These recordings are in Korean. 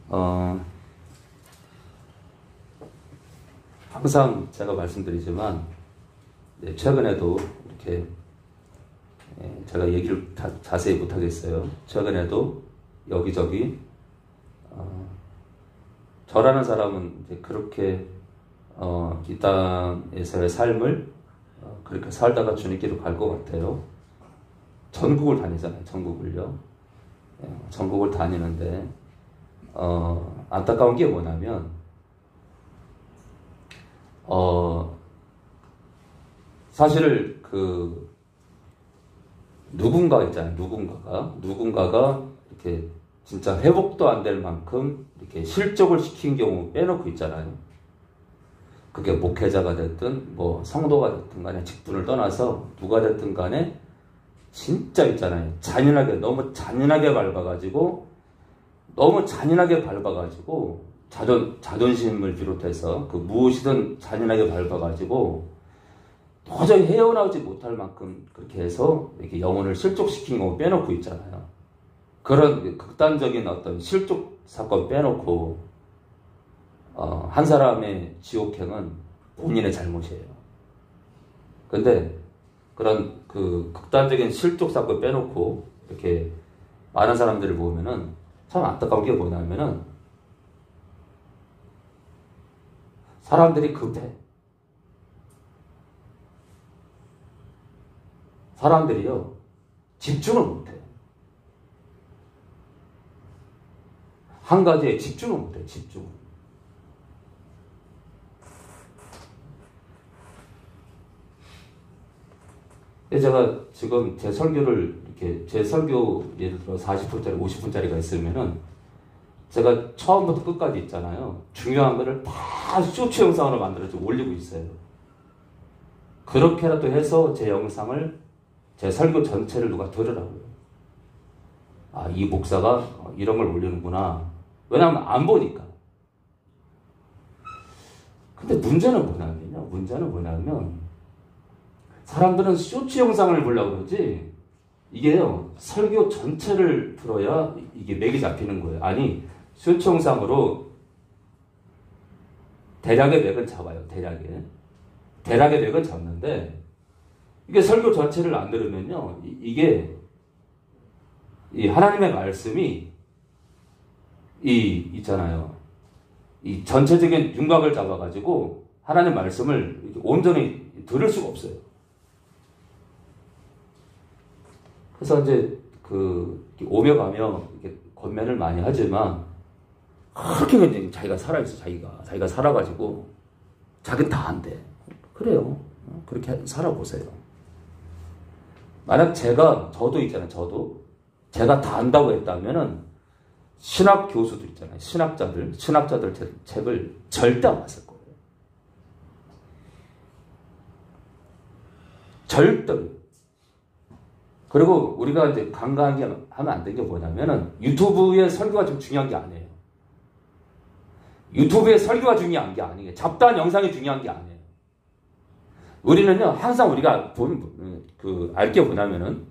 항상 제가 말씀드리지만, 최근에도 이렇게, 제가 얘기를 자세히 못하겠어요. 최근에도 여기저기, 저라는 사람은 이제 그렇게, 이 땅에서의 삶을 그렇게 살다가 주님께로 갈 것 같아요. 전국을 다니잖아요. 전국을요. 전국을 다니는데, 안타까운 게 뭐냐면, 사실 누군가 있잖아요. 누군가가 이렇게 진짜 회복도 안 될 만큼 이렇게 실족을 시킨 경우 빼놓고 있잖아요. 그게 목회자가 됐든 뭐 성도가 됐든 간에 직분을 떠나서 누가 됐든 간에 진짜 있잖아요. 너무 잔인하게 밟아가지고 자존심을 비롯해서 그 무엇이든 잔인하게 밟아가지고 도저히 헤어나오지 못할 만큼 그렇게 해서 이렇게 영혼을 실족시킨 거 빼놓고 있잖아요. 그런 극단적인 어떤 실족 사건 빼놓고 한 사람의 지옥행은 본인의 잘못이에요. 근데 그런 극단적인 실족 사건 빼놓고 이렇게 많은 사람들을 보면은 참 안타까운 게 뭐냐면은 사람들이 급해. 사람들이요, 집중을 못해. 한 가지에 집중을 못해, 집중을. 제가 지금 제 설교 예를 들어 40분짜리, 50분짜리가 있으면은 제가 처음부터 끝까지 있잖아요. 중요한 거를 다 쇼츠 영상으로 만들어서 올리고 있어요. 그렇게라도 해서 제 설교 전체를 누가 들으라고요. 아, 이 목사가 이런 걸 올리는구나. 왜냐하면 안 보니까. 근데 문제는 뭐냐면 사람들은 쇼츠 영상을 보려고 그러지 이게요, 설교 전체를 들어야 이게 맥이 잡히는 거예요. 아니, 쇼츠 영상으로 대략의 맥은 잡아요. 대략의 맥은 잡는데 이게 설교 전체를 안 들으면요, 이게 이 하나님의 말씀이 있잖아요. 이 전체적인 윤곽을 잡아가지고 하나님 말씀을 온전히 들을 수가 없어요. 그래서 이제 오며 가며 이렇게 권면을 많이 하지만 그렇게 그냥 자기가 살아있어. 자기가 살아가지고 자기는 다 안 돼. 그래요. 그렇게 살아보세요. 만약 저도 있잖아요. 제가 다 안다고 했다면은 신학 교수들 있잖아요. 신학자들 책을 절대 안 봤을 거예요. 절대. 그리고 우리가 이제 간과하게 하면 안 되는 게 뭐냐면은 유튜브의 설교가 좀 중요한 게 아니에요. 유튜브의 설교가 중요한 게 아니에요. 잡다한 영상이 중요한 게 아니에요. 우리는요, 항상 우리가 보면, 알게 뭐냐면은,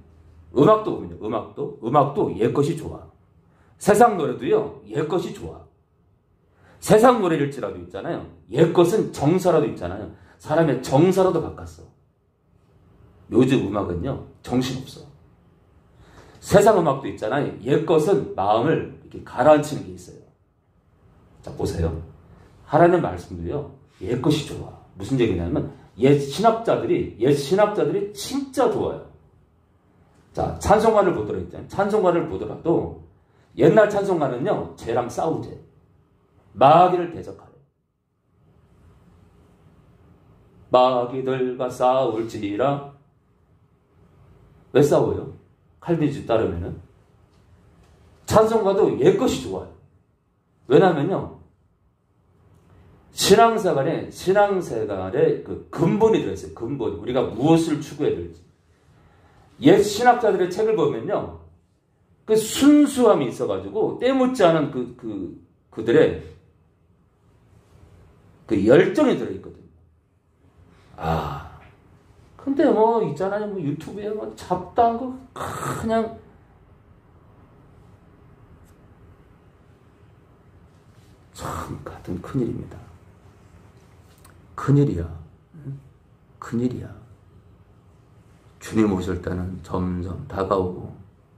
음악도 옛것이 좋아. 세상 노래도요, 옛것이 좋아. 세상 노래일지라도 있잖아요. 옛것은 정서라도 있잖아요. 사람의 정서라도 바꿨어. 요즘 음악은요, 정신없어. 세상 음악도 있잖아요. 옛것은 마음을 이렇게 가라앉히는 게 있어요. 자, 보세요. 하나님 말씀도요, 옛것이 좋아. 무슨 얘기냐면, 옛 신학자들이 진짜 좋아요. 자, 찬송가를 보더라도 옛날 찬송가는요, 쟤랑 싸우재. 마귀를 대적하래. 마귀들과 싸울지라. 왜 싸워요? 칼빈주의 따르면은. 찬송가도 옛것이 좋아요. 왜냐면요, 신앙생활에 그 근본이 들어있어요. 근본. 우리가 무엇을 추구해야 될지. 옛 신학자들의 책을 보면요, 그 순수함이 있어가지고 때묻지 않은 그들의 그 열정이 들어있거든요. 근데 있잖아요. 유튜브에 잡다한 거 그냥 참 같은 큰일입니다. 큰일이야. 큰일이야. 주님 오실 때는 점점 다가오고.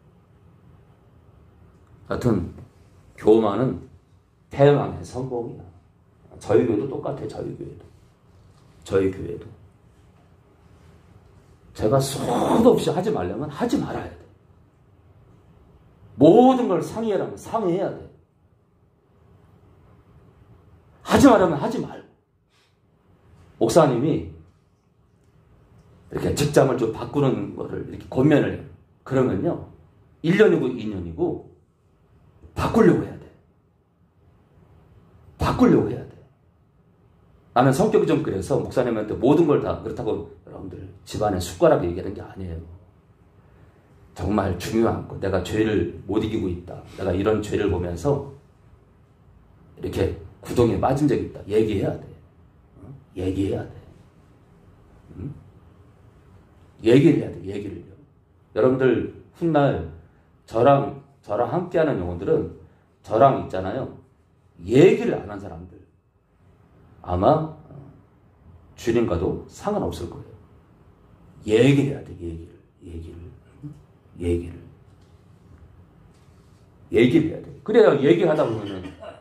하여튼 교만은 패망의 선봉이야. 저희 교회도 똑같아요. 저희 교회도. 제가 수도 없이 하지 말려면 하지 말아야 돼. 모든 걸 상의하라면 상의해야 돼. 하지 말라면 하지 말고. 목사님이 이렇게 직장을 좀 바꾸는 거를 이렇게 권면을 해요. 그러면요, 1년이고 2년이고 바꾸려고 해야 돼. 바꾸려고 해야 돼. 나는 성격이 좀 그래서 목사님한테 모든 걸 다 그렇다고 여러분들 집안에 숟가락 얘기하는 게 아니에요. 정말 중요한 거. 내가 죄를 못 이기고 있다. 내가 이런 죄를 보면서 이렇게 구덩이에 빠진 적이 있다. 얘기해야 돼. 얘기해야 돼. 얘기를 해야 돼. 얘기를. 여러분들 훗날 저랑 함께하는 영혼들은 저랑 있잖아요. 얘기를 안 한 사람들. 아마 주님과도 상관없을 거예요. 얘기를 해야 돼. 얘기를 해야 돼. 그래야 얘기하다 보면은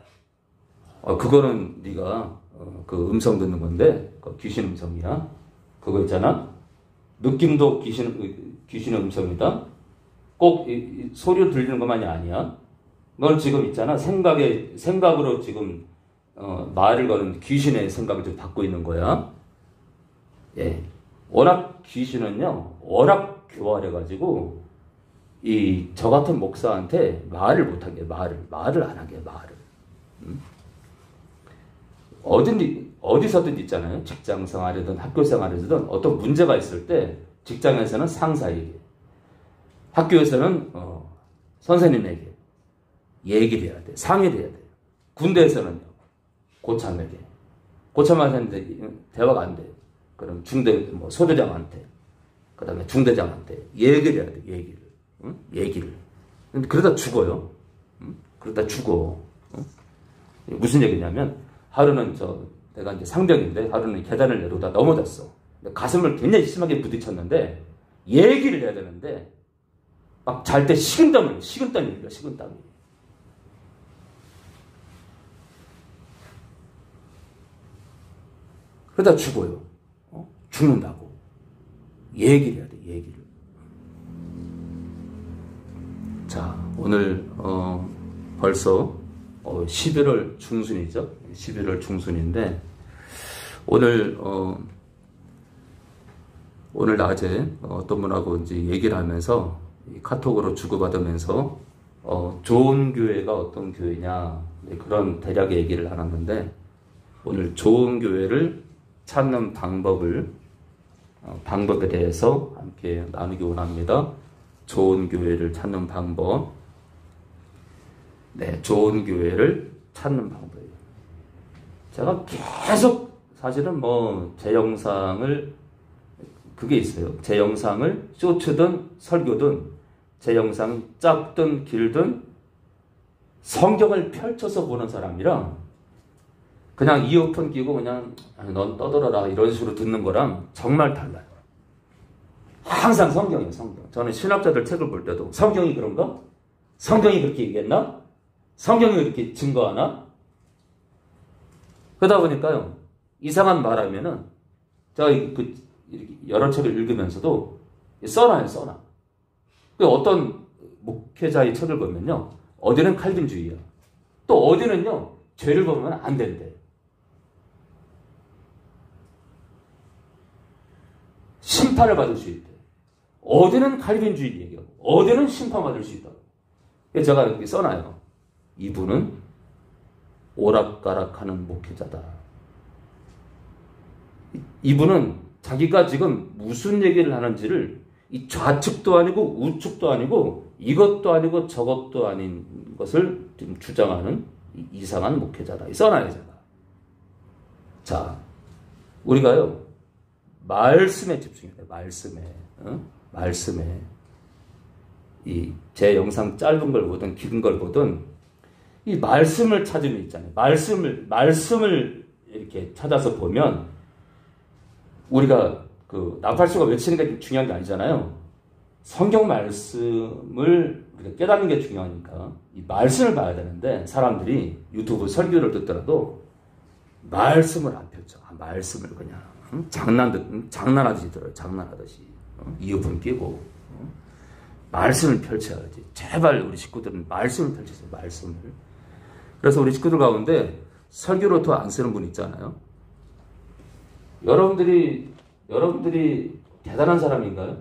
그거는 네가 그 음성 듣는 건데 그 귀신 음성이야. 그거 있잖아. 느낌도 귀신의 음성이다. 꼭 소리로 들리는 것만이 아니야. 넌 지금 있잖아. 생각으로 지금 말을 거는 귀신의 생각을 좀 받고 있는 거야. 예. 워낙 귀신은요, 워낙 교활해가지고, 저 같은 목사한테 말을 못하게, 말을 안 하게, 말을. 어디서든 있잖아요. 직장 생활이든 학교 생활이든 어떤 문제가 있을 때, 직장에서는 상사에게, 학교에서는 선생님에게 얘기를 해야 돼. 상의를 해야 돼. 군대에서는요. 고참한테 대화가 안 돼. 그럼 소대장한테, 그 다음에 중대장한테 얘기를 해야 돼. 얘기를. 근데 그러다 죽어요. 그러다 죽어. 무슨 얘기냐면, 하루는 내가 이제 상병인데, 하루는 계단을 내려오다 넘어졌어. 가슴을 굉장히 심하게 부딪혔는데, 얘기를 해야 되는데, 막 잘 때 식은땀이 흘려, 식은땀이. 그러다 죽어요. 죽는다고. 얘기를 해야 돼, 얘기를. 자, 오늘, 벌써, 11월 중순이죠. 11월 중순인데, 오늘 낮에 어떤 분하고 이제 얘기를 하면서, 카톡으로 주고받으면서, 좋은 교회가 어떤 교회냐, 그런 대략의 얘기를 나눴는데, 오늘 좋은 교회를 찾는 방법에 대해서 함께 나누기 원합니다. 좋은 교회를 찾는 방법. 네, 좋은 교회를 찾는 방법이에요. 제가 계속 사실은 제 영상을, 그게 있어요. 제 영상을 쇼츠든 설교든, 제 영상 짧든 길든 성경을 펼쳐서 보는 사람이랑 그냥 이어폰 끼고 그냥 넌 떠들어라 이런 식으로 듣는 거랑 정말 달라요. 항상 성경이에요. 성경. 저는 신학자들 책을 볼 때도 성경이 그런가? 성경이 그렇게 얘기했나? 성경이 그렇게 증거하나? 그러다 보니까요, 이상한 말하면은 제가 여러 책을 읽으면서도 써놔요. 어떤 목회자의 책을 보면요, 어디는 칼빈주의야, 또 어디는요 죄를 보면 안 된대. 심판을 받을 수 있대. 어디는 칼빈주의 얘기하고 어디는 심판받을 수 있다. 그래서 제가 이렇게 써놔요. 이분은 오락가락하는 목회자다. 이분은 자기가 지금 무슨 얘기를 하는지를 이 좌측도 아니고 우측도 아니고 이것도 아니고 저것도 아닌 것을 지금 주장하는 이상한 목회자다. 써놔요, 제가. 자, 우리가요, 말씀에 집중해야 돼요. 말씀에. 제 영상 짧은 걸 보든 긴 걸 보든 이 말씀을 찾으면 있잖아요. 말씀을 이렇게 찾아서 보면 우리가 그 나팔수가 외치는 게 중요한 게 아니잖아요. 성경 말씀을 우리가 깨닫는 게 중요하니까 이 말씀을 봐야 되는데 사람들이 유튜브 설교를 듣더라도 말씀을 안 펼쳐. 말씀을 그냥 장난하듯이 들어요. 장난하듯이 이어폰 끼고 말씀을 펼쳐야지. 제발 우리 식구들은 말씀을 펼치세요. 말씀을. 그래서 우리 식구들 가운데 설교를 더 안 쓰는 분 있잖아요. 여러분들이 대단한 사람인가요?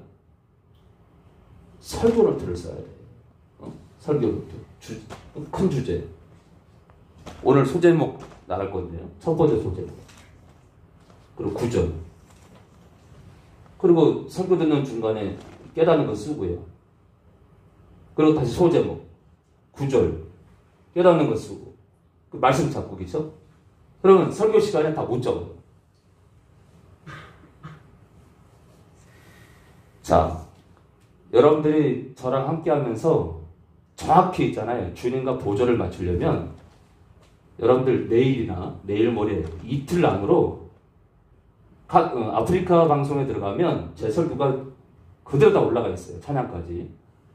설교 노트를 써야 돼요. 설교 노트. 큰 주제. 오늘 소제목 나갈 건데요. 첫 번째 소제목. 그리고 구절. 그리고 설교 듣는 중간에 깨닫는 거 쓰고요. 그리고 다시 소제목. 구절. 깨닫는 거 쓰고. 그 말씀 잡고 계셔? 그러면 설교 시간에 다 못 적어요. 자, 여러분들이 저랑 함께 하면서 정확히 있잖아요. 주님과 보조를 맞추려면 여러분들 내일이나 내일 모레 이틀 안으로 아프리카 방송에 들어가면 제 설교가 그대로 다 올라가 있어요. 찬양까지.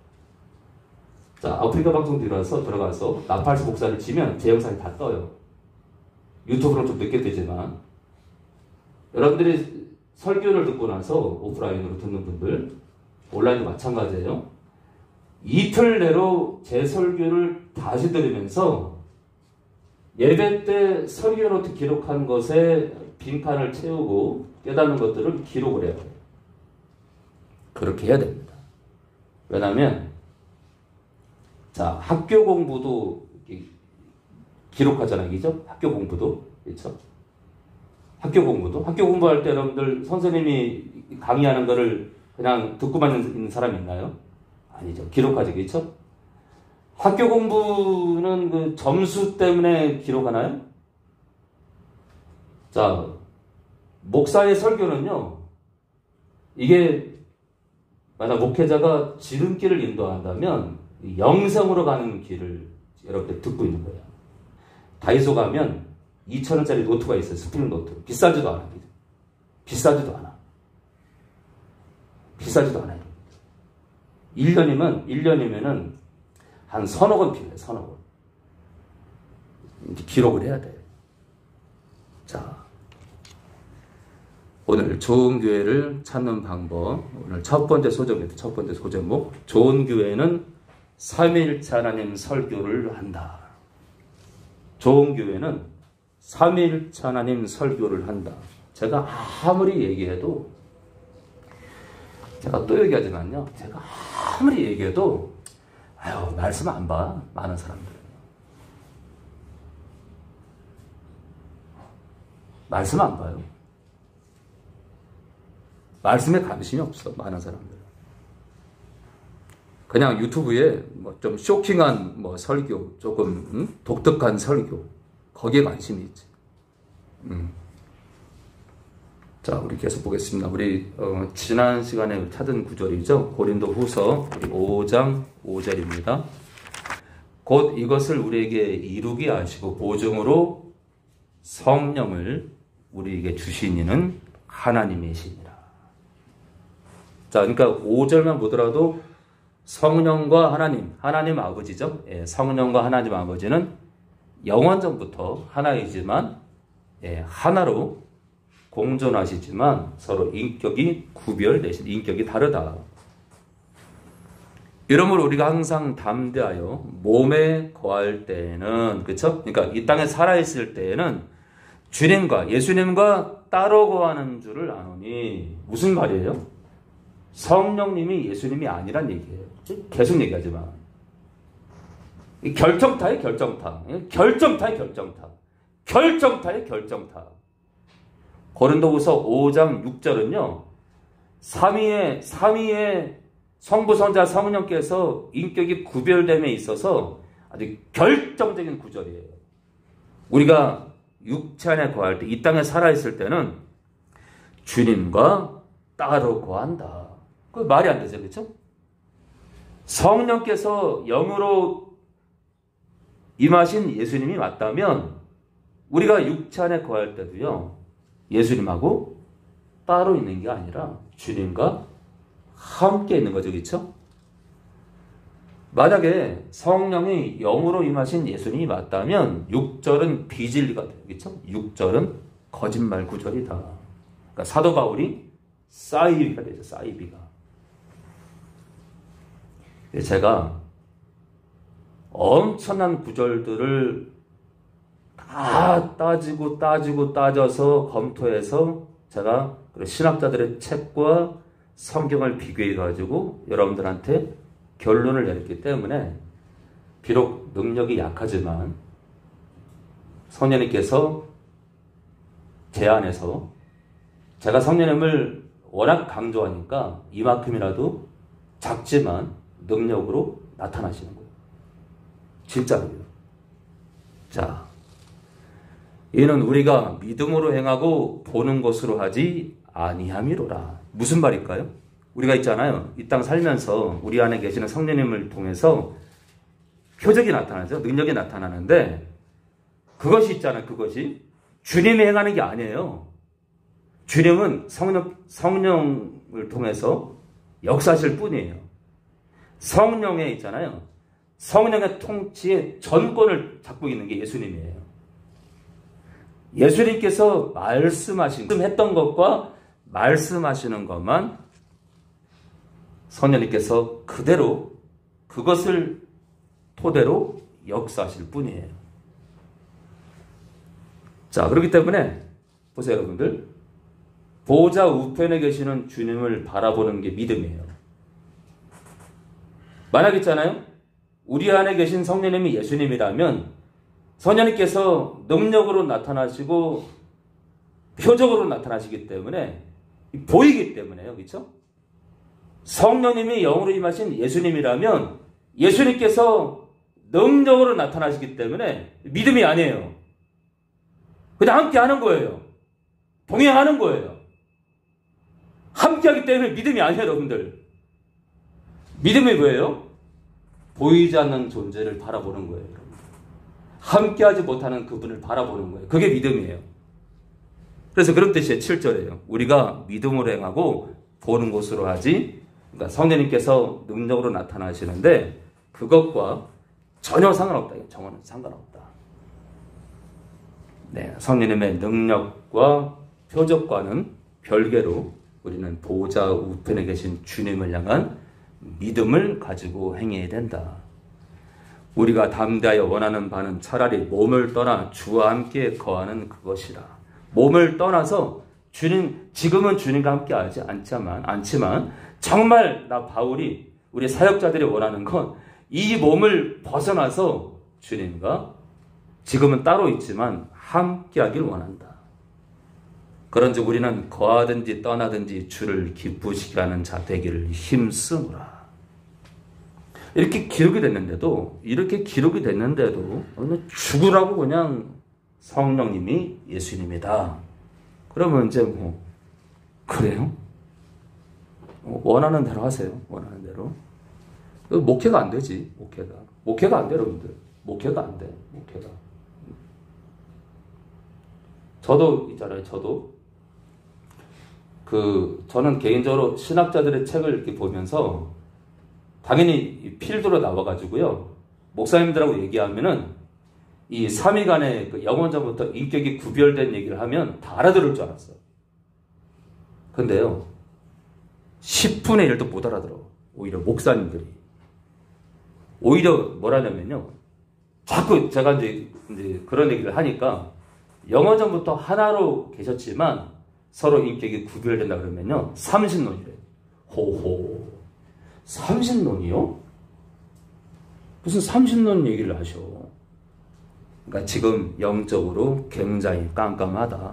자, 아프리카 방송 들어가서 나팔수 목사를 치면 제 영상이 다 떠요. 유튜브로 좀 늦게 되지만 여러분들이 설교를 듣고 나서 오프라인으로 듣는 분들 온라인도 마찬가지예요. 이틀 내로 제 설교를 다시 들으면서 예배 때 설교 노트 기록한 것에 빈칸을 채우고 깨닫는 것들을 기록을 해야 돼요. 그렇게 해야 됩니다. 왜냐하면 자, 학교 공부도 기록하잖아요. 그죠? 학교 공부도. 그렇죠? 학교 공부할 때 여러분들 선생님이 강의하는 거를 그냥 듣고만 있는 사람이 있나요? 아니죠. 기록하죠. 그렇죠? 학교 공부는 그 점수 때문에 기록하나요? 자, 목사의 설교는요. 이게 만약 목회자가 지름길을 인도한다면 영성으로 가는 길을 여러분들 듣고 있는 거예요. 다이소 가면 2,000원짜리 노트가 있어요. 스프링 노트. 비싸지도 않아요. 비싸지도 않아요. 1년이면은 한 서너 권 필요해요. 서너 권. 이제 기록을 해야 돼요. 자, 오늘 좋은 교회를 찾는 방법. 오늘 첫 번째 소제목. 좋은 교회는 삼위일체 하나님 설교를 한다. 좋은 교회는 삼위일체 하나님 설교를 한다. 제가 아무리 얘기해도 제가 또 얘기하지만요. 제가 아무리 얘기해도 말씀 안 봐. 많은 사람들은. 말씀 안 봐요. 말씀에 관심이 없어. 많은 사람들은. 그냥 유튜브에 뭐 좀 쇼킹한 뭐 설교, 조금 독특한 설교, 거기에 관심이 있지. 자, 우리 계속 보겠습니다. 우리 지난 시간에 찾은 구절이죠. 고린도 후서 5장 5절입니다. 곧 이것을 우리에게 이루게 하시고 보증으로 성령을 우리에게 주신 이는 하나님이시니라. 자, 그러니까 5절만 보더라도 성령과 하나님 아버지죠. 예, 성령과 하나님 아버지는 영원전부터 하나이지만 하나로 공존하시지만 서로 인격이 구별되신 인격이 다르다. 이러므로 우리가 항상 담대하여 몸에 거할 때에는 그렇죠? 그러니까 이 땅에 살아있을 때에는 주님과 예수님과 따로 거하는 줄을 아노니 무슨 말이에요? 성령님이 예수님이 아니란 얘기예요. 계속 얘기하지만 결정타의 결정타. 고린도후서 5장 6절은요. 삼위의 성부, 성자, 성령께서 인격이 구별됨에 있어서 아주 결정적인 구절이에요. 우리가 육체 안에 거할 때, 이 땅에 살아있을 때는 주님과 따로 거한다. 그 말이 안 되죠. 그렇죠? 성령께서 영으로 임하신 예수님이 맞다면 우리가 육체 안에 거할 때도요, 예수님하고 따로 있는 게 아니라 주님과 함께 있는 거죠. 그렇죠? 만약에 성령이 영으로 임하신 예수님이 맞다면 6절은 비진리가 돼요. 그렇죠? 6절은 거짓말 구절이다. 그러니까 사도 바울이 사이비가 되죠. 사이비가. 제가 엄청난 구절들을 다 따져서 검토해서 제가 신학자들의 책과 성경을 비교해 가지고 여러분들한테 결론을 내렸기 때문에 비록 능력이 약하지만 성령님께서 제 안에서 제가 성령님을 워낙 강조하니까 이만큼이라도 작지만 능력으로 나타나시는 거예요. 진짜로요. 자, 이는 우리가 믿음으로 행하고 보는 것으로 하지 아니함이로라. 무슨 말일까요? 우리가 있잖아요. 이 땅 살면서 우리 안에 계시는 성령님을 통해서 표적이 나타나죠. 능력이 나타나는데 그것이 있잖아요. 그것이 주님이 행하는 게 아니에요. 주님은 성령을 통해서 역사하실 뿐이에요. 성령에 있잖아요. 성령의 통치에 전권을 잡고 있는 게 예수님이에요. 예수님께서 말씀했던 것과 말씀하시는 것만 성령님께서 그대로 그것을 토대로 역사하실 뿐이에요. 자, 그렇기 때문에 보세요, 여러분들. 보좌 우편에 계시는 주님을 바라보는 게 믿음이에요. 만약 있잖아요. 우리 안에 계신 성령님이 예수님이라면 성령님께서 능력으로 나타나시고 표적으로 나타나시기 때문에 보이기 때문에요. 그렇죠? 성령님이 영으로 임하신 예수님이라면 예수님께서 능력으로 나타나시기 때문에 믿음이 아니에요. 그냥 함께 하는 거예요. 동행하는 거예요. 함께 하기 때문에 믿음이 아니에요, 여러분들. 믿음이 뭐예요? 보이지 않는 존재를 바라보는 거예요, 여러분. 함께 하지 못하는 그분을 바라보는 거예요. 그게 믿음이에요. 그래서 그런 뜻이에요. 7절에요. 우리가 믿음으로 행하고 보는 것으로 하지. 그러니까 성령님께서 능력으로 나타나시는데 그것과 전혀 상관없다. 전혀 상관없다. 네, 성령님의 능력과 표적과는 별개로 우리는 보좌 우편에 계신 주님을 향한 믿음을 가지고 행해야 된다. 우리가 담대하여 원하는 바는 차라리 몸을 떠나 주와 함께 거하는 그것이라. 몸을 떠나서 지금은 주님과 함께 하지 않지만 정말 나 바울이 우리 사역자들이 원하는 건 이 몸을 벗어나서 주님과 지금은 따로 있지만 함께 하길 원한다. 그런즉 우리는 거하든지 떠나든지 주를 기쁘시게 하는 자 되기를 힘쓰노라. 이렇게 기록이 됐는데도 죽으라고 그냥 성령님이 예수님이다. 그러면 이제 그래요? 원하는 대로 하세요. 원하는 대로. 목회가 안 되지. 목회가 안 돼, 여러분들. 목회가 안 돼. 목회가. 저도 있잖아요. 저는 개인적으로 신학자들의 책을 이렇게 보면서 당연히 필드로 나와가지고요. 목사님들하고 얘기하면은 이 삼위 간의 그 영원전부터 인격이 구별된 얘기를 하면 다 알아들을 줄 알았어요. 근데요, 10분의 1도 못 알아들어. 오히려 목사님들이. 오히려 뭐라냐면요. 자꾸 제가 이제 그런 얘기를 하니까 영원전부터 하나로 계셨지만 서로 인격이 구별된다 그러면요. 삼신론이래요. 호호. 삼신론이요? 무슨 삼신론 얘기를 하셔. 그러니까 지금 영적으로 굉장히 깜깜하다.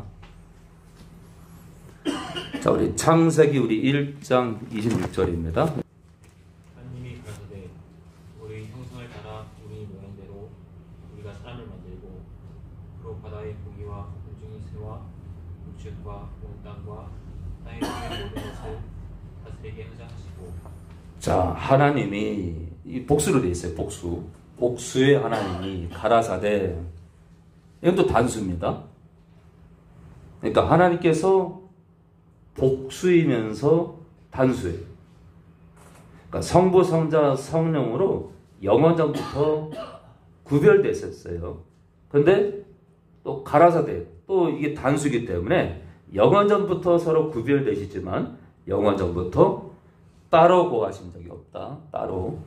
자, 우리 창세기 우리 1장 26절입니다. 하나님이 가라사대 우리 형상을 따라 우리 모양대로 우리가 사람을 만들고 그로 바다의 고기와 공중의 새와 육축과 온 땅과 땅의 모든 것을 다스리게 하자 하시고. 자, 하나님이 이 복수로 돼 있어요. 복수. 복수의 하나님이 가라사대. 이건 또 단수입니다. 그러니까 하나님께서 복수이면서 단수예요. 그러니까 성부, 성자, 성령으로 영원전부터 구별됐었어요. 그런데 또 가라사대, 또 이게 단수이기 때문에 영원전부터 서로 구별되시지만 영원전부터 따로 거하신 적이 없다. 따로.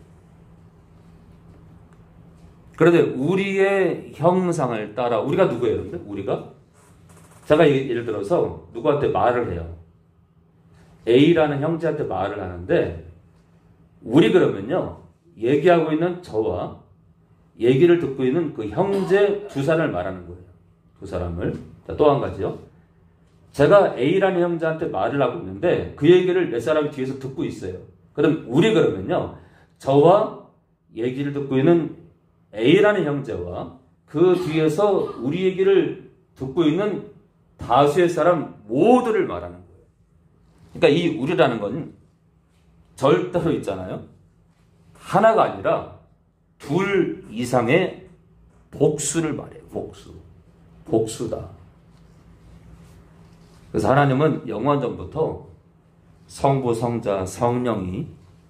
그런데 우리의 형상을 따라, 우리가 누구예요, 여러분들? 우리가? 제가 예를 들어서 누구한테 말을 해요. A라는 형제한테 말을 하는데, 우리 그러면요, 얘기하고 있는 저와 얘기를 듣고 있는 그 형제 두 사람을 말하는 거예요. 두 사람을. 자, 또 한 가지요. 제가 A라는 형제한테 말을 하고 있는데 그 얘기를 몇 사람이 뒤에서 듣고 있어요. 그럼 우리 그러면요, 저와 얘기를 듣고 있는 A라는 형제와 그 뒤에서 우리 얘기를 듣고 있는 다수의 사람 모두를 말하는 거예요. 그러니까 이 우리라는 건 절대로 있잖아요, 하나가 아니라 둘 이상의 복수를 말해요. 복수다. 그래서 하나님은 영원전부터 성부, 성자, 성령이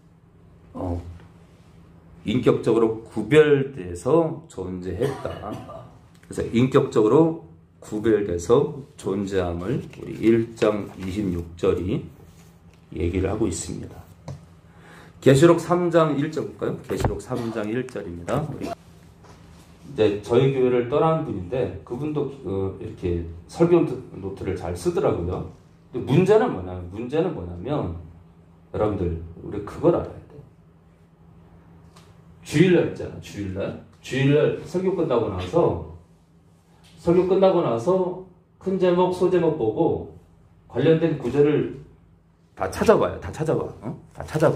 인격적으로 구별돼서 존재했다. 그래서 인격적으로 구별돼서 존재함을 우리 1장 26절이 얘기를 하고 있습니다. 계시록 3장 1절 볼까요? 계시록 3장 1절입니다. 이제 저희 교회를 떠난 분인데 그분도 이렇게 설교 노트를 잘 쓰더라고요. 근데 문제는 뭐냐면 여러분들, 우리 그걸 알아야 돼. 주일날 있잖아. 주일날 설교 끝나고 나서 큰 제목, 소제목 보고 관련된 구절을 다 찾아봐. 다 찾아봐.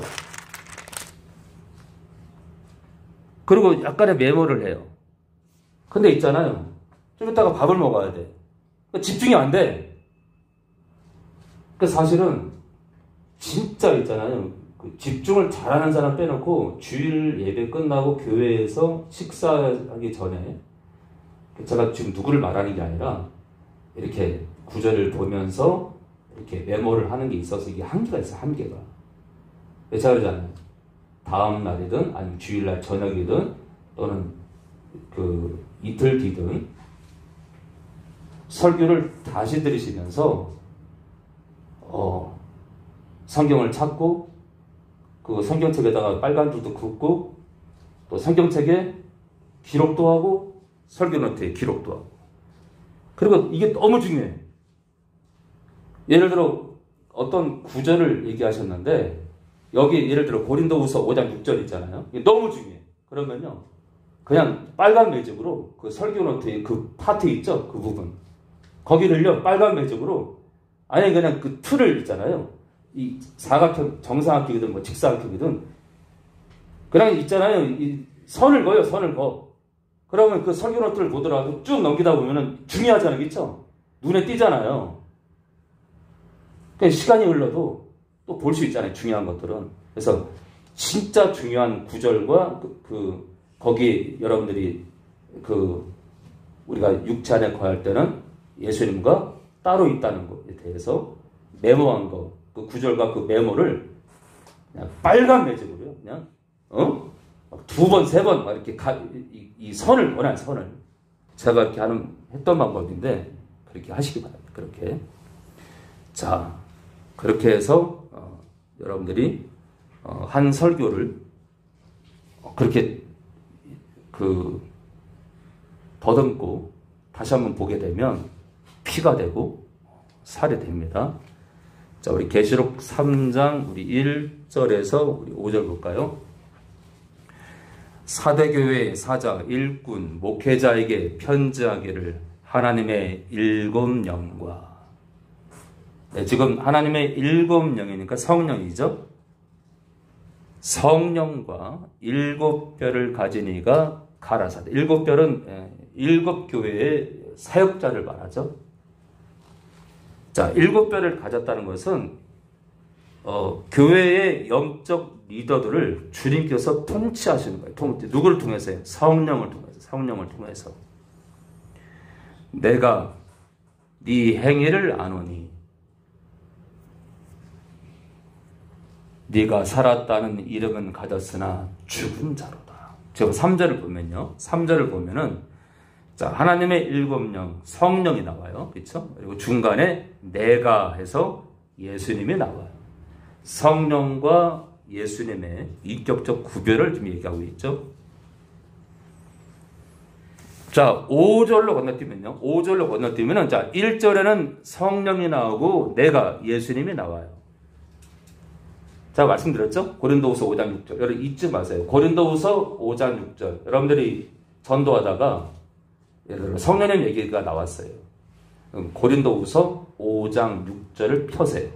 그리고 약간의 메모를 해요. 근데 있잖아요, 좀 이따가 밥을 먹어야 돼. 그러니까 집중이 안 돼. 그러니까 사실은 진짜 있잖아요, 집중을 잘하는 사람 빼놓고 주일 예배 끝나고 교회에서 식사하기 전에, 제가 지금 누구를 말하는 게 아니라 이렇게 구절을 보면서 이렇게 메모를 하는 게 있어서 이게 한계가 있어. 한계가. 제가 그러잖아요, 다음 날이든 아니면 주일날 저녁이든 또는 이틀 뒤든 설교를 다시 들으시면서 성경을 찾고 그 성경책에다가 빨간 줄도 긋고 또 성경책에 기록도 하고 설교 노트에 기록도 하고. 그리고 이게 너무 중요해. 예를 들어 어떤 구절을 얘기하셨는데 여기 예를 들어 고린도후서 5장 6절 있잖아요. 이게 너무 중요해. 그러면요, 그냥 빨간 매직으로 그 설교 노트에 그 파트 있죠? 그 부분. 거기를요, 빨간 매직으로, 아니, 그냥 그 틀을 있잖아요. 이 사각형, 정사각형이든 뭐 직사각형이든, 그냥 있잖아요. 이 선을 그어요, 선을 그어. 그러면 그 설교 노트를 보더라도 쭉 넘기다 보면은 중요하잖아요. 그쵸? 눈에 띄잖아요. 그러니까 시간이 흘러도 또 볼 수 있잖아요. 중요한 것들은. 그래서 진짜 중요한 구절과 거기 여러분들이 우리가 육체 안에 거할 때는 예수님과 따로 있다는 것에 대해서 메모한 거, 그 구절과 그 메모를 그냥 빨간 매직으로요, 그냥 두 번, 세 번 막 이렇게 이 선을 원하는 선을 제가 이렇게 했던 방법인데 그렇게 하시기 바랍니다. 그렇게. 자, 그렇게 해서 여러분들이 한 설교를 그렇게 더듬고 다시 한번 보게 되면 피가 되고 살이 됩니다. 자, 우리 계시록 3장 우리 1절에서 우리 5절 볼까요? 사대교회의 사자, 일꾼, 목회자에게 편지하기를 하나님의 일곱 영과, 네, 지금 하나님의 일곱 영이니까 성령이죠. 성령과 일곱 뼈를 가진 이가 가라사대. 일곱 뼈는 일곱 교회의 사역자를 말하죠. 자, 일곱 뼈를 가졌다는 것은 교회의 영적 리더들을 주님께서 통치하시는 거예요. 누구를 통해서요? 성령을 통해서. 성령을 통해서. 내가 네 행위를 아노니 네가 살았다는 이름은 가졌으나 죽은 자로다. 제가 3절을 보면요. 3절을 보면은 자, 하나님의 일곱 영, 성령이 나와요. 그렇죠? 그리고 중간에 내가 해서 예수님이 나와요. 성령과 예수님의 인격적 구별을 지금 얘기하고 있죠. 자, 5절로 건너뛰면요. 5절로 건너뛰면은 자, 1절에는 성령이 나오고 내가 예수님이 나와요. 제가 말씀드렸죠? 고린도후서 5장 6절. 여러분 잊지 마세요. 고린도후서 5장 6절. 여러분들이 전도하다가 예를 들어 성령님 얘기가 나왔어요. 고린도후서 5장 6절을 펴세요.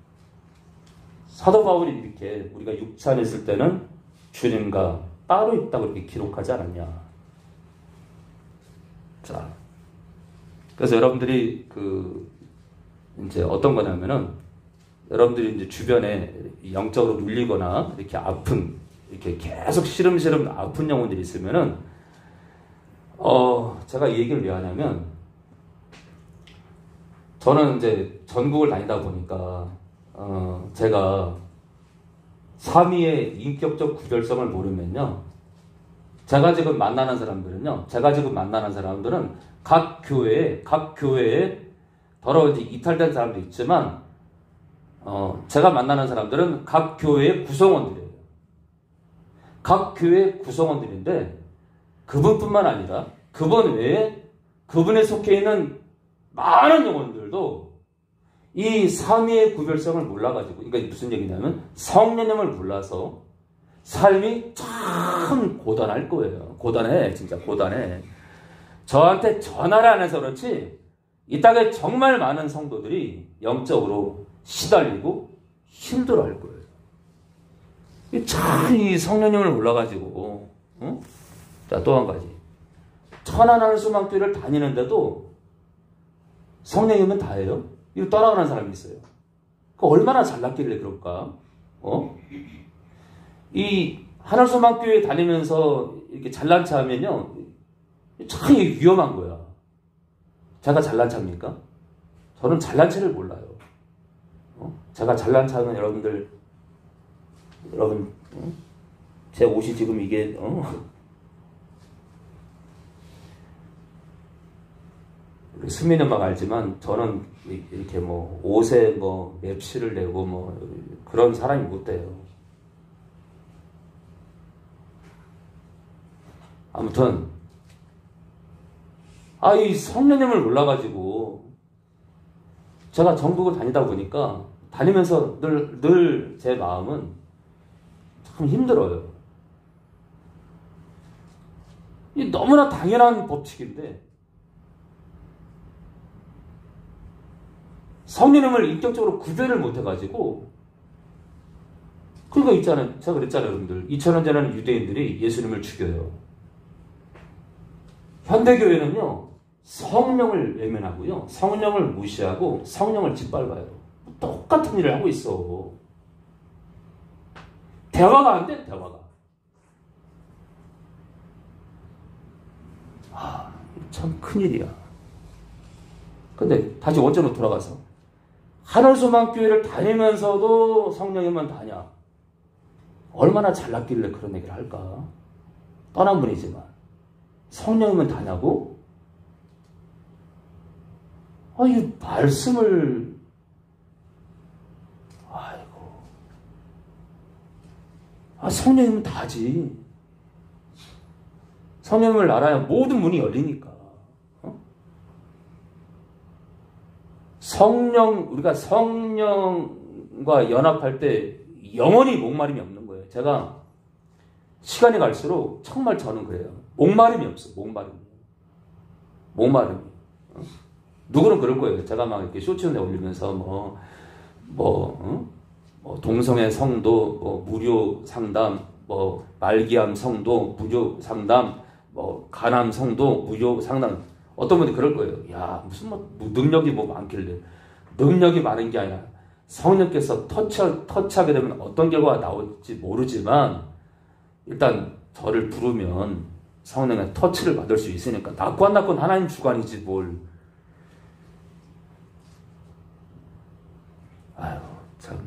사도 바울이 이렇게 우리가 육체 안에 있을 때는 주님과 따로 있다고 이렇게 기록하지 않았냐. 자, 그래서 여러분들이 이제 어떤 거냐면은 여러분들이 이제 주변에 영적으로 눌리거나 이렇게 아픈, 이렇게 계속 시름시름 아픈 영혼들이 있으면은 제가 이 얘기를 왜 하냐면 저는 이제 전국을 다니다 보니까 제가 삼위의 인격적 구별성을 모르면요. 제가 지금 만나는 사람들은 각 교회에 더러 이제 이탈된 사람도 있지만 제가 만나는 사람들은 각 교회의 구성원들이에요. 각 교회의 구성원들인데 그분뿐만 아니라 그분 외에 그분에 속해 있는 많은 영혼들도 이 삼위의 구별성을 몰라가지고, 그러니까 무슨 얘기냐면 성령님을 몰라서 삶이 참 고단할 거예요. 고단해, 진짜 고단해. 저한테 전화를 안 해서 그렇지 이 땅에 정말 많은 성도들이 영적으로 시달리고 힘들어할 거예요. 참 이 성령님을 몰라가지고, 응? 자, 또 한 가지. 천안한수막교회를 다니는데도 성령님은 다예요. 이거 떠나가는 사람이 있어요. 그 얼마나 잘났길래 그럴까? 이 하늘소망교회 다니면서 이렇게 잘난 체 하면요, 참 위험한 거야. 제가 잘난 체입니까? 저는 잘난 체를 몰라요. 제가 잘난 체 하면 여러분, 제 옷이 지금 이게, 우리 수민 엄마가 알지만 저는 이렇게 뭐 옷에 뭐 맵시를 내고 뭐 그런 사람이 못 돼요. 아무튼 이 성령님을 몰라가지고 제가 전국을 다니다 보니까 다니면서 늘 제 마음은 참 힘들어요. 이 너무나 당연한 법칙인데 성령님을 인격적으로 구별을 못해가지고, 그거 있잖아요. 제가 그랬잖아요, 여러분들. 2000년 전에는 유대인들이 예수님을 죽여요. 현대교회는요, 성령을 외면하고요, 성령을 무시하고 성령을 짓밟아요. 똑같은 일을 하고 있어. 대화가 안 돼, 대화가. 참 큰일이야. 근데 다시 원점으로 돌아가서 하늘소망교회를 다니면서도 성령님만 다냐? 얼마나 잘났길래 그런 얘기를 할까? 떠난 분이지만 성령님은 다냐고? 이 말씀을, 성령님은 다지. 성령님을 알아야 모든 문이 열리니까. 우리가 성령과 연합할 때 영원히 목마름이 없는 거예요. 제가 시간이 갈수록 정말 저는 그래요. 목마름이 없어, 목마름이. 누구는 그럴 거예요. 제가 막 이렇게 쇼츠에 올리면서 동성애 성도, 무료 상담, 말기암 성도, 무료 상담, 간암 성도, 무료 상담. 어떤 분이 그럴 거예요. 야, 무슨 능력이 많길래. 능력이 많은 게 아니라 성령께서 터치하게 되면 어떤 결과가 나올지 모르지만 일단 저를 부르면 성령의 터치를 받을 수 있으니까 낳고 안 낳고는 하나님 주관이지 뭘. 아유 참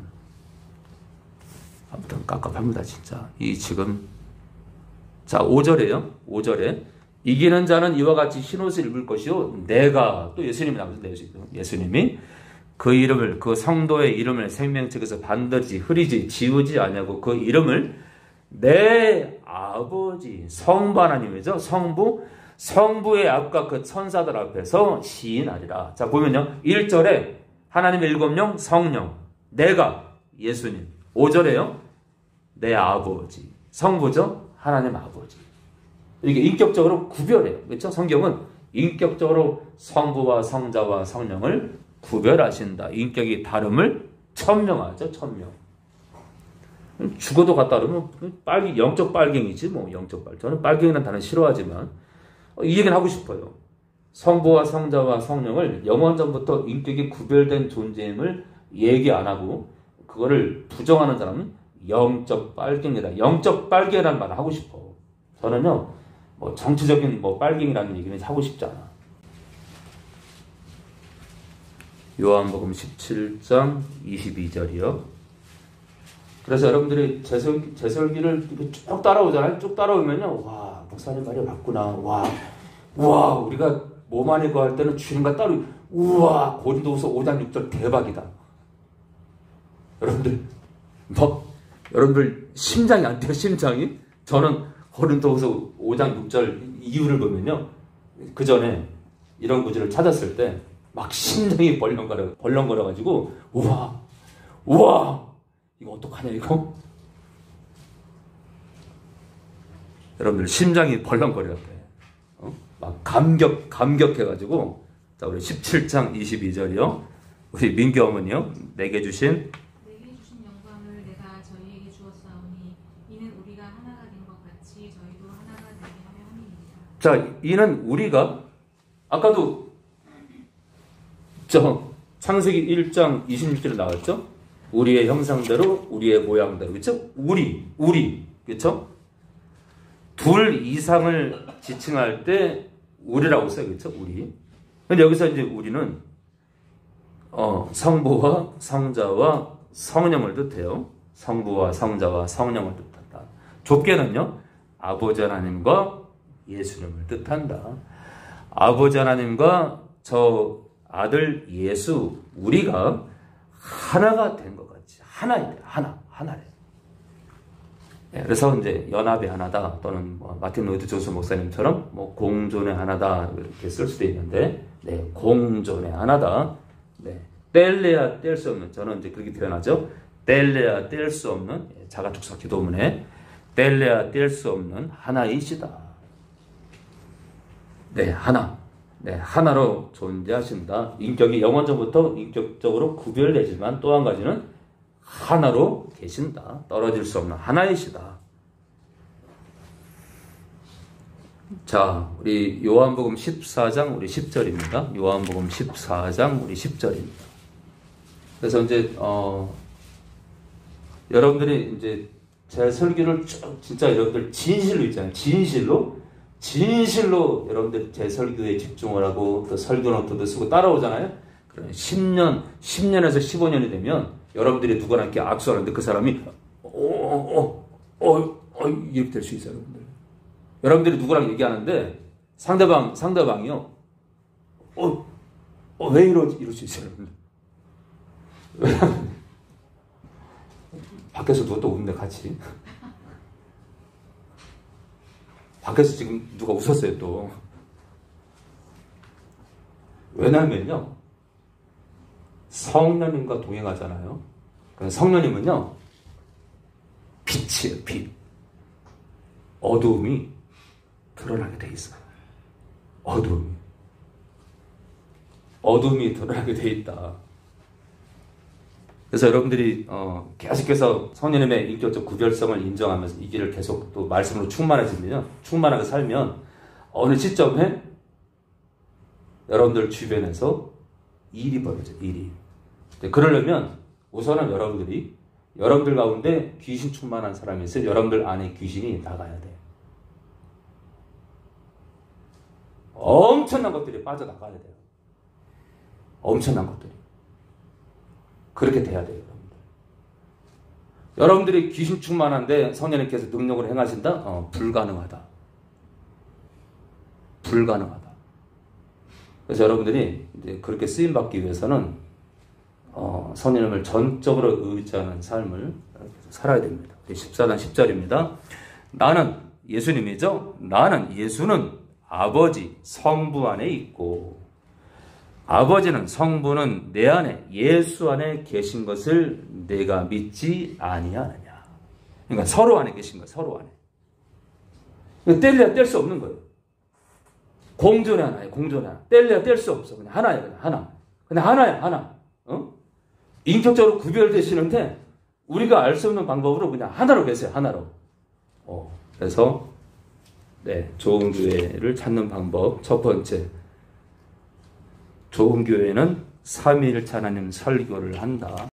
아무튼 깝깝합니다 진짜. 이 지금 자 5절에요. 5절에 이기는 자는 이와 같이 흰옷을 입을 것이요 내가 또 예수님이 나오는데 예수님이 그 이름을 그 성도의 이름을 생명책에서 반드시 흐리지 지우지 아니하고 그 이름을 내 아버지 성부 하나님이죠. 성부의 앞과 그 천사들 앞에서 시인하리라. 자 보면요. 1절에 하나님의 일곱령 성령 내가 예수님. 5절에요. 내 아버지 성부죠. 하나님 아버지. 이게 인격적으로 구별해요. 그렇죠? 성경은 인격적으로 성부와 성자와 성령을 구별하신다. 인격이 다름을 천명하죠. 천명. 죽어도 갔다 그러면 영적 빨갱이지 뭐. 영적 빨갱이. 저는 빨갱이라는 단어 싫어하지만 이 얘기는 하고 싶어요. 성부와 성자와 성령을 영원전부터 인격이 구별된 존재임을 얘기 안 하고 그거를 부정하는 사람은 영적 빨갱이다. 영적 빨갱이라는 말을 하고 싶어. 저는요 뭐 정치적인 뭐 빨갱이라는 얘기는 하고 싶지 않아. 요한복음 17장 22절이요. 그래서 여러분들이 제 설교를 쭉 따라오잖아요. 쭉 따라오면요. 와, 목사님 말이 맞구나. 와, 우리가 몸 안에 거할 때는 주님과 따로, 우와, 고린도후서 5장 6절 대박이다. 여러분들 심장이 안 돼요, 심장이? 저는 고린도후서 5장 6절 이유를 보면요. 그 전에 이런 구절을 찾았을 때 막 심장이 벌렁거려가지고, 우와, 이거 어떡하냐, 이거? 여러분들 심장이 벌렁거려요. 막 감격해가지고. 자, 우리 17장 22절이요. 우리 민규 어머니요. 내게 주신 영광을 내가 저희에게 주었사오니 이는 우리가 하나가 된 것 같이 저희도 하나가 되게 하려 함이니라. 자, 이는 우리가 아까도 창세기 1장 26절에 나왔죠? 우리의 형상대로 우리의 모양대로. 그렇죠? 우리. 그렇죠? 둘 이상을 지칭할 때 우리라고 써요. 그렇죠? 우리. 근데 여기서 이제 우리는 성부와 성자와 성령을 뜻해요. 성부와 성자와 성령을 뜻한다. 좁게는요. 아버지 하나님과 예수님을 뜻한다. 아버지 하나님과 저 아들 예수 우리가 하나가 된 것 같이 하나야 돼. 하나래. 네, 그래서 이제 연합의 하나다 또는 뭐 마틴 로이드 존스 목사님처럼 뭐 공존의 하나다 이렇게 쓸 수도 있는데 네, 공존의 하나다. 네, 뗄래야 뗄 수 없는 저는 이제 그렇게 표현하죠. 뗄래야 뗄 수 없는 자가축사 기도문에 뗄래야 뗄 수 없는 하나이시다. 네, 하나. 네, 하나로 존재하신다. 인격이 영원전부터 인격적으로 구별되지만 또 한 가지는 하나로 계신다. 떨어질 수 없는 하나이시다. 자, 우리 요한복음 14장 우리 10절입니다. 요한복음 14장 우리 10절입니다. 그래서 이제 여러분들이 이제 제 설교를 쭉 진짜 여러분들 진실로 있잖아요. 진실로 여러분들 제 설교에 집중을 하고 또 설교 노트도 쓰고 따라오잖아요. 그러면 10년에서 15년이 되면 여러분들이 누구나 이렇게 악수하는데 그 사람이 이렇게 될 수 있어요, 여러분들. 여러분들이 누구랑 얘기하는데 상대방이요. 왜 이럴 수 있어요, 여러분들. 밖에서 누가 또 웃는데 같이. 밖에서 지금 누가 웃었어요, 또. 왜냐면요. 성령님과 동행하잖아요. 성령님은요. 빛이에요, 빛. 어두움이 드러나게 돼 있어요. 어두움이 드러나게 돼 있다. 그래서 여러분들이 계속해서 성령님의 인격적 구별성을 인정하면서 이 길을 계속 또 말씀으로 충만하게 살면 어느 시점에 여러분들 주변에서 일이 벌어져요. 일이. 그러려면 우선은 여러분들 가운데 귀신 충만한 사람이 있으면 여러분들 안에 귀신이 나가야 돼. 엄청난 것들이 빠져나가야 돼요. 엄청난 것들이. 그렇게 돼야 돼요, 여러분들. 여러분들이 귀신 충만한데 성령님께서 능력을 행하신다? 불가능하다. 불가능하다. 그래서 여러분들이 이제 그렇게 쓰임받기 위해서는 성령님을 전적으로 의지하는 삶을 살아야 됩니다. 14단 10절입니다. 나는 예수님이죠. 나는 예수는 아버지 성부 안에 있고 아버지는 성부는 내 안에 예수 안에 계신 것을 내가 믿지 아니하느냐. 그러니까 서로 안에 계신 거예요. 서로 안에. 뗄래야 뗄 수 없는 거예요. 공존의 하나예요. 공존의 하나. 뗄래야 뗄 수 없어. 그냥 하나예요. 그냥 하나. 그냥 하나야. 하나. 인격적으로 구별되시는데 우리가 알 수 없는 방법으로 그냥 하나로 계세요. 하나로. 그래서 좋은 교회를 찾는 방법 첫 번째, 좋은 교회는 3일차 하나님 설교를 한다.